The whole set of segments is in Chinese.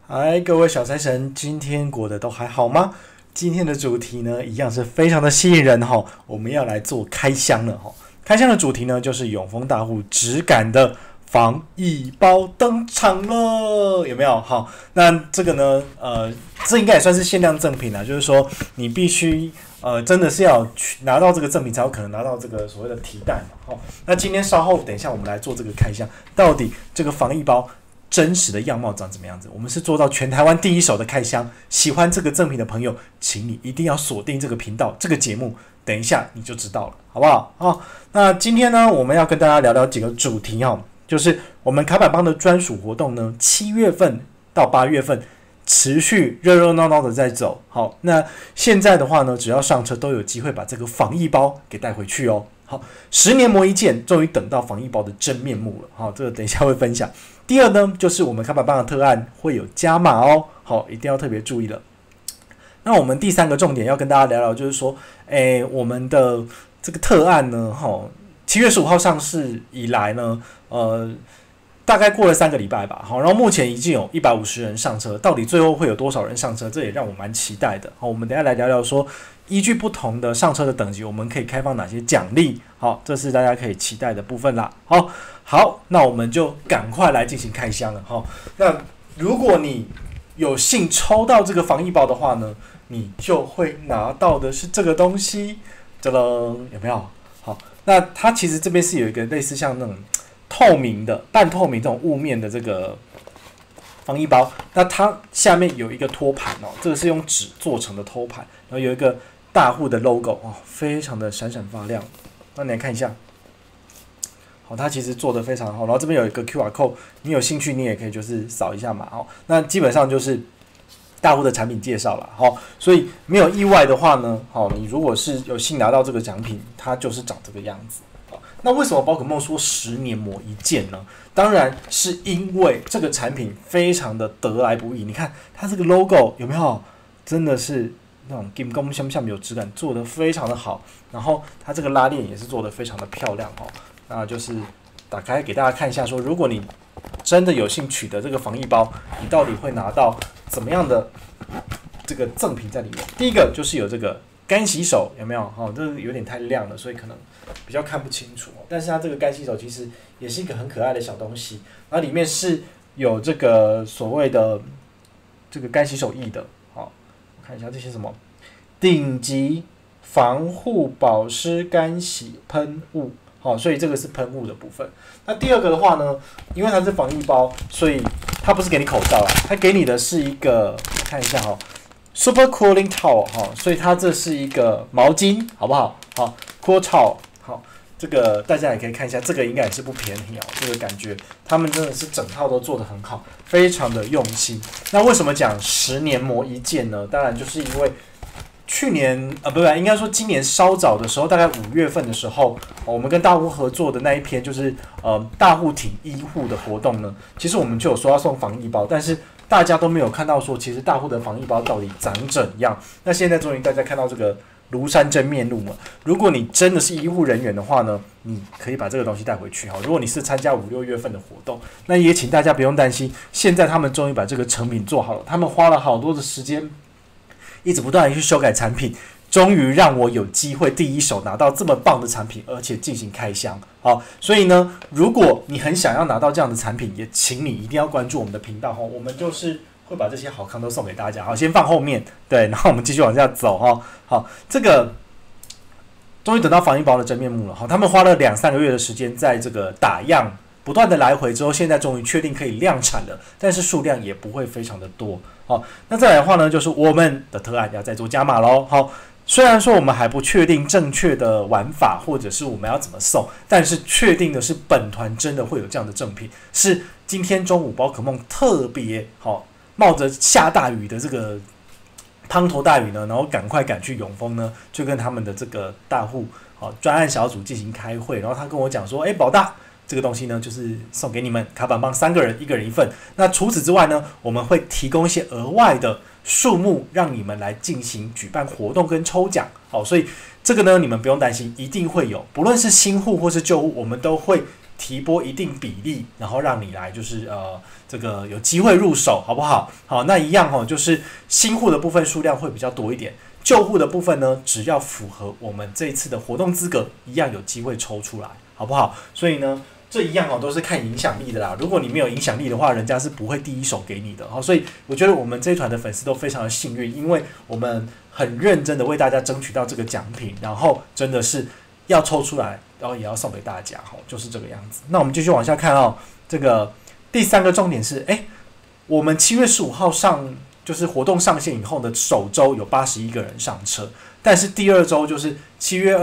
嗨，各位小财神，今天过得都还好吗？今天的主题呢，一样是非常的吸引人哈。我们要来做开箱了哈。开箱的主题呢，就是永丰大户质感的防疫包登场了，有没有？好，那这个呢，这应该也算是限量赠品啦，就是说你必须真的是要拿到这个赠品，才有可能拿到这个所谓的提袋嘛。好，那今天稍后等一下我们来做这个开箱，到底这个防疫包真实的样貌长怎么样子？我们是做到全台湾第一手的开箱。喜欢这个赠品的朋友，请你一定要锁定这个频道、这个节目，等一下你就知道了，好不好？好，那今天呢，我们要跟大家聊聊几个主题哦，就是我们卡板帮的专属活动呢，7月份到8月份持续热热闹闹的在走。好，那现在的话呢，只要上车都有机会把这个防疫包给带回去哦。好，10年磨一剑，终于等到防疫包的真面目了。好，这个等一下会分享。第二呢，就是我们卡板帮的特案会有加码哦，好，一定要特别注意了。那我们第三个重点要跟大家聊聊，就是说，我们的这个特案呢，7月15号上市以来呢，大概过了3个礼拜吧，好，然后目前已经有150人上车，到底最后会有多少人上车？这也让我蛮期待的。好，我们等一下来聊聊说，依据不同的上车的等级，我们可以开放哪些奖励？好，这是大家可以期待的部分啦。好，那我们就赶快来进行开箱了。好，那如果你有幸抽到这个防疫包的话呢，你就会拿到的是这个东西，有没有？好，那它其实这边是有一个类似像那种透明的、半透明这种雾面的这个防疫包，那它下面有一个托盘哦，这个是用纸做成的托盘，然后有一个大户的 logo 哦，非常的闪闪发亮。那你来看一下，好，它其实做的非常好，然后这边有一个 QR code， 你有兴趣你也可以就是扫一下码哦。那基本上就是大户的产品介绍了，所以没有意外的话呢，你如果是有幸拿到这个奖品，它就是长这个样子。那为什么宝可梦说10年磨一剑呢？当然是因为这个产品非常的得来不易。你看它这个 logo 有没有？真的是那种金光相像有质感，做得非常的好。然后它这个拉链也是做得非常的漂亮哦。那就是打开给大家看一下说，如果你真的有幸取得这个防疫包，你到底会拿到怎么样的这个赠品在里面？第一个就是有这个干洗手，有没有？这个有点太亮了，所以可能比较看不清楚。但是它这个干洗手其实也是一个很可爱的小东西，然后里面是有这个所谓的这个干洗手液的。好，我看一下这些什么顶级防护保湿干洗喷雾。好，所以这个是喷雾的部分。那第二个的话呢，因为它是防疫包，所以它不是给你口罩啦，它给你的是一个，看一下Super Cooling Towel 所以它这是一个毛巾，好不好？Cool Towel 好，这个大家也可以看一下，这个应该也是不便宜哦。这个感觉他们真的是整套都做得很好，非常的用心。那为什么讲10年磨一剑呢？当然就是因为去年不应该说今年稍早的时候，大概5月份的时候，我们跟大户合作的那一篇就是大户挺医护的活动呢，其实我们就有说要送防疫包，但是大家都没有看到说其实大户的防疫包到底长怎样。那现在终于大家看到这个庐山真面目了。如果你真的是医护人员的话呢，你可以把这个东西带回去。如果你是参加5、6月份的活动，那也请大家不用担心，现在他们终于把这个成品做好了，他们花了好多的时间，一直不断的去修改产品，终于让我有机会第一手拿到这么棒的产品，而且进行开箱。好，所以呢，如果你很想要拿到这样的产品，也请你一定要关注我们的频道。我们就是会把这些好康都送给大家。好，先放后面，对，然后我们继续往下走。好，这个终于等到防疫包的真面目了。好，他们花了2、3个月的时间在这个打样，不断的来回之后，现在终于确定可以量产了，但是数量也不会非常的多。好，那再来的话呢，就是我们的特案要再做加码咯。好，虽然说我们还不确定正确的玩法，或者是我们要怎么送，但是确定的是本团真的会有这样的赠品，是今天中午宝可梦特别冒着下大雨的这个滂沱大雨呢，然后赶快赶去永丰呢，就跟他们的这个大户专案小组进行开会，然后他跟我讲说，宝大，这个东西呢，就是送给你们卡板帮3个人，1个人1份。那除此之外呢，我们会提供一些额外的数目，让你们来进行举办活动跟抽奖。好，所以这个呢，你们不用担心，一定会有，不论是新户或是旧户，我们都会提拨一定比例，然后让你来就是这个有机会入手，好不好？好，那一样就是新户的部分数量会比较多一点，旧户的部分呢，只要符合我们这一次的活动资格，一样有机会抽出来，好不好？所以呢，这一样都是看影响力的啦。如果你没有影响力的话，人家是不会第一手给你的。所以我觉得我们这一团的粉丝都非常的幸运，因为我们很认真的为大家争取到这个奖品，然后真的是要抽出来，然后也要送给大家，就是这个样子。那我们继续往下看这个第3个重点是，我们7月15号就是活动上线以后的首周有81个人上车，但是第2周就是7月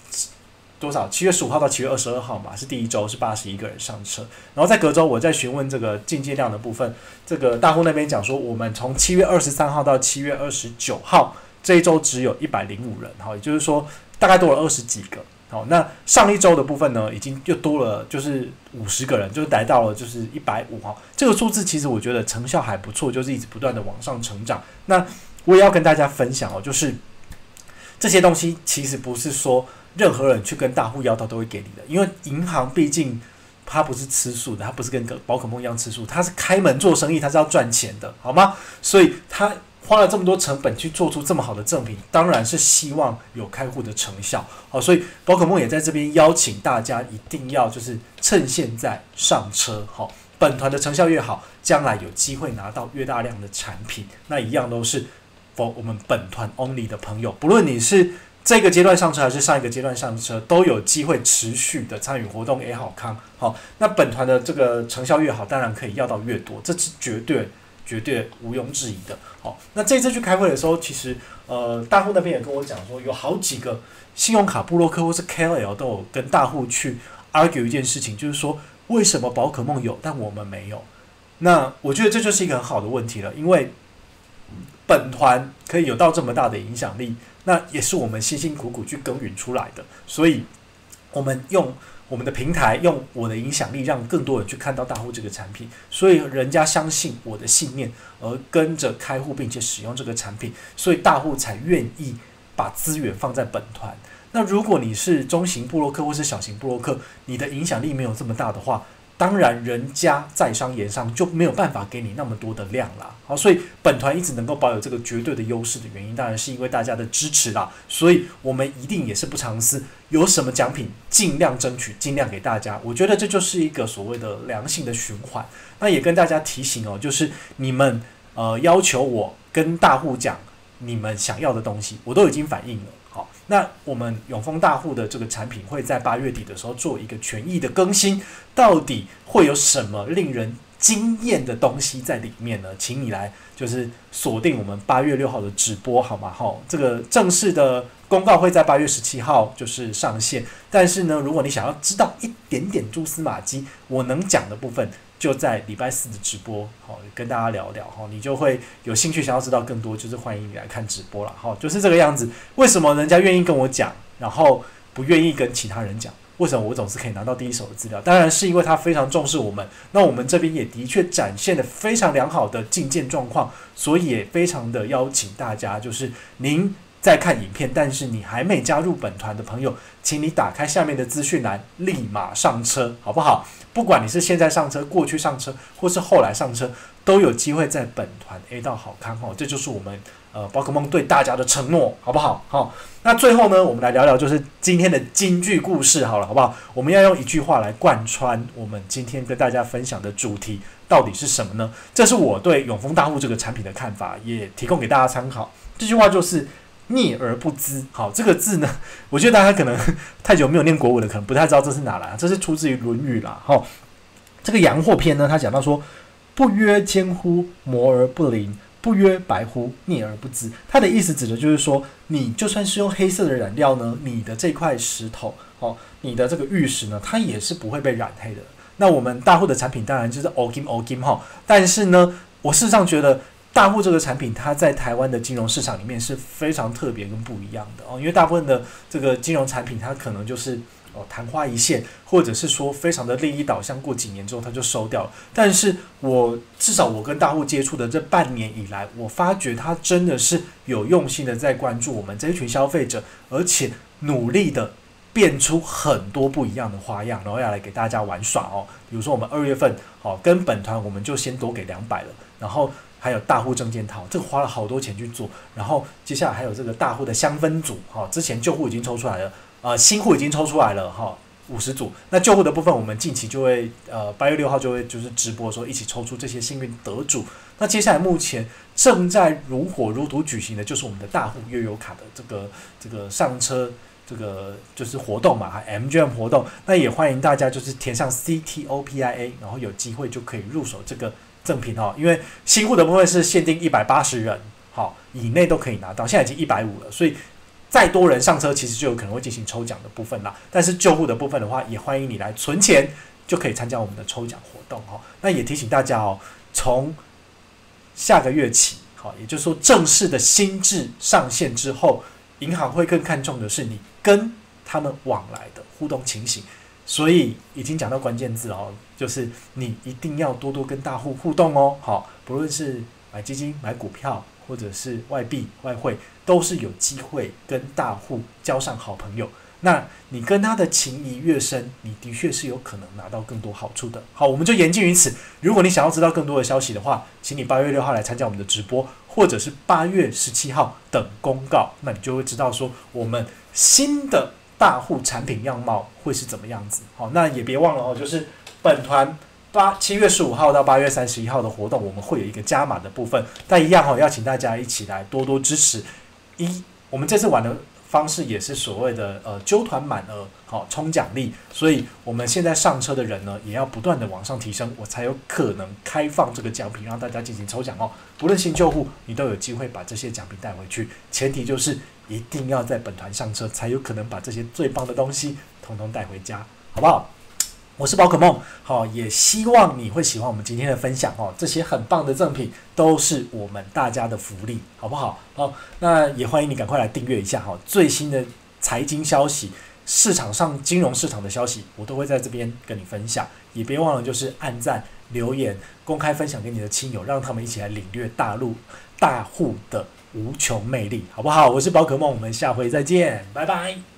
15号到7月22号嘛，是第1周是81个人上车，然后在隔周我在询问这个进阶量的部分，这个大户那边讲说，我们从7月23号到7月29号这一周只有105人，也就是说大概多了20几个。好，那上一周的部分呢，已经又多了就是50个人，就是来到了就是150。这个数字其实我觉得成效还不错，就是一直不断的往上成长。那我也要跟大家分享就是这些东西其实不是说任何人去跟大户要到都会给你的，因为银行毕竟它不是吃素的，它不是跟宝可梦一样吃素，它是开门做生意，它是要赚钱的，好吗？所以它花了这么多成本去做出这么好的赠品，当然是希望有开户的成效。好，所以宝可梦也在这边邀请大家一定要就是趁现在上车。好，本团的成效越好，将来有机会拿到越大量的产品，那一样都是 for 我们本团 only 的朋友，不论你是这个阶段上车还是上一个阶段上车，都有机会持续的参与活动也好康。好，那本团的这个成效越好，当然可以要到越多，这是绝对毋庸置疑的。好，那这次去开会的时候，其实大户那边也跟我讲说，有好几个信用卡部落客或是 KOL 都有跟大户去 argue 一件事情，就是说为什么宝可梦有，但我们没有？那我觉得这就是一个很好的问题了，因为本团可以有到这么大的影响力，那也是我们辛辛苦苦去耕耘出来的，所以我们用我们的平台，用我的影响力，让更多人去看到大户这个产品，所以人家相信我的信念，而跟着开户并且使用这个产品，所以大户才愿意把资源放在本团。那如果你是中型部落客或是小型部落客，你的影响力没有这么大的话，当然人家在商言商就没有办法给你那么多的量啦。好，所以本团一直能够保有这个绝对的优势的原因，当然是因为大家的支持啦。所以我们一定也是不藏私，有什么奖品尽量争取，尽量给大家。我觉得这就是一个所谓的良性的循环。那也跟大家提醒就是你们要求我跟大户讲你们想要的东西，我都已经反映了。好，那我们永丰大户的这个产品会在8月底的时候做一个权益的更新，到底会有什么令人惊艳的东西在里面呢？请你来就是锁定我们8月6号的直播，好吗？这个正式的公告会在8月17号就是上线，但是呢，如果你想要知道一点点蛛丝马迹，我能讲的部分，就在礼拜4的直播，跟大家聊聊，你就会有兴趣想要知道更多，就是欢迎你来看直播了，就是这个样子。为什么人家愿意跟我讲，然后不愿意跟其他人讲？为什么我总是可以拿到第一手的资料？当然是因为他非常重视我们，那我们这边也的确展现了非常良好的进件状况，所以也非常的邀请大家，就是您在看影片，但是你还没加入本团的朋友，请你打开下面的资讯栏，立马上车，好不好？不管你是现在上车、过去上车，或是后来上车，都有机会在本团 A 到好康，这就是我们宝可梦对大家的承诺，好不好？好，那最后呢，我们来聊聊就是今天的金句故事，好不好？我们要用一句话来贯穿我们今天跟大家分享的主题到底是什么呢？这是我对永丰大户这个产品的看法，也提供给大家参考。这句话就是逆而不恣。好，这个字呢，我觉得大家可能太久没有念国文了，可能不太知道这是哪来，这是出自于《论语》啦。这个阳货篇呢，他讲到说：“不曰坚乎，磨而不灵；不曰白乎，逆而不恣。”他的意思指的就是说，你就算是用黑色的染料呢，你的这块石头，你的这个玉石呢，它也是不会被染黑的。那我们大户的产品当然就是欧金，但是呢，我事实上觉得大户这个产品，它在台湾的金融市场里面是非常特别跟不一样的因为大部分的这个金融产品，它可能就是昙花一现，或者是说非常的利益导向，过几年之后它就收掉了。但是至少我跟大户接触的这半年以来，我发觉他真的是有用心的在关注我们这一群消费者，而且努力的变出很多不一样的花样，然后要来给大家玩耍哦。比如说我们2月份，跟本团我们就先多给200了，然后还有大户证件套，这个花了好多钱去做，然后接下来还有这个大户的香氛组，之前旧户已经抽出来了，新户已经抽出来了50组。那旧户的部分，我们近期就会8月6号就会就是直播说一起抽出这些幸运得主。那接下来目前正在如火如荼举行的就是我们的大户悠游卡的这个上车这个就是活动嘛，MGM 活动。那也欢迎大家就是填上 CTOPIA， 然后有机会就可以入手这个赠品因为新户的部分是限定180人以内都可以拿到，现在已经150了，所以再多人上车其实就有可能会进行抽奖的部分啦。但是旧户的部分的话，也欢迎你来存钱就可以参加我们的抽奖活动那也提醒大家从下个月起也就是说正式的新制上线之后，银行会更看重的是你跟他们往来的互动情形。所以已经讲到关键字就是你一定要多多跟大户互动不论是买基金、买股票，或者是外币、外汇，都是有机会跟大户交上好朋友。那你跟他的情谊越深，你的确是有可能拿到更多好处的。好，我们就言尽于此。如果你想要知道更多的消息的话，请你8月6号来参加我们的直播，或者是8月17号等公告，那你就会知道说我们新的大户产品样貌会是怎么样子。好，那也别忘了就是本团7月15号到8月31号的活动，我们会有一个加码的部分，但一样要请大家一起来多多支持。我们这次玩的方式也是所谓的揪团满额冲奖励，所以我们现在上车的人呢，也要不断的往上提升，我才有可能开放这个奖品让大家进行抽奖不论新旧户，你都有机会把这些奖品带回去，前提就是一定要在本团上车，才有可能把这些最棒的东西统统带回家，好不好？我是宝可梦，也希望你会喜欢我们今天的分享这些很棒的赠品都是我们大家的福利，好不好？那也欢迎你赶快来订阅一下最新的财经消息、市场上金融市场的消息，我都会在这边跟你分享。也别忘了就是按赞、留言、公开分享给你的亲友，让他们一起来领略大陆大户的无穷魅力，好不好？我是宝可梦，我们下回再见，拜拜。